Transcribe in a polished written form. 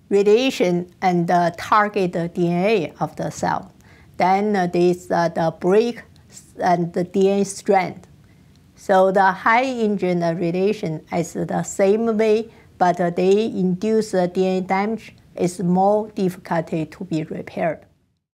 radiation and target the DNA of the cell. Then this the break and the DNA strand. So the high engine radiation is the same way, but they induce DNA damage is more difficult to be repaired.